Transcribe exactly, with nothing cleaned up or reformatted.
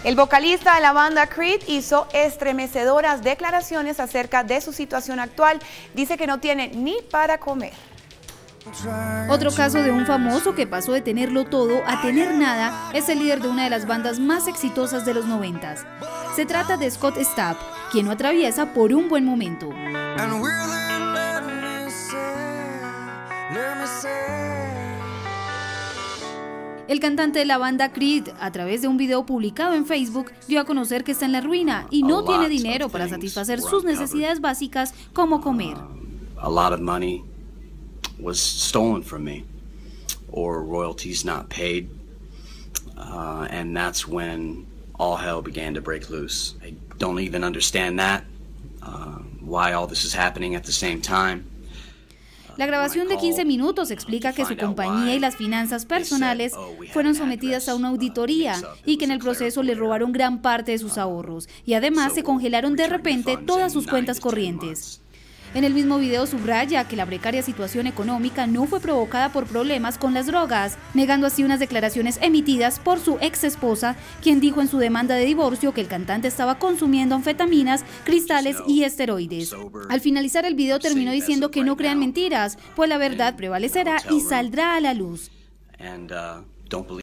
El vocalista de la banda Creed hizo estremecedoras declaraciones acerca de su situación actual. Dice que no tiene ni para comer. Otro caso de un famoso que pasó de tenerlo todo a tener nada es el líder de una de las bandas más exitosas de los noventas. Se trata de Scott Stapp, quien no atraviesa por un buen momento. El cantante de la banda Creed, a través de un video publicado en Facebook, dio a conocer que está en la ruina y no tiene dinero para satisfacer sus necesidades básicas como comer. A lot of money was stolen from me, or royalties not paid, uh, and that's when all hell began to break loose. I don't even understand that, uh, why all this is happening at the same time. La grabación de quince minutos explica que su compañía y las finanzas personales fueron sometidas a una auditoría y que en el proceso le robaron gran parte de sus ahorros y además se congelaron de repente todas sus cuentas corrientes. En el mismo video subraya que la precaria situación económica no fue provocada por problemas con las drogas, negando así unas declaraciones emitidas por su ex esposa, quien dijo en su demanda de divorcio que el cantante estaba consumiendo anfetaminas, cristales y esteroides. Al finalizar el video terminó diciendo que no crean mentiras, pues la verdad prevalecerá y saldrá a la luz.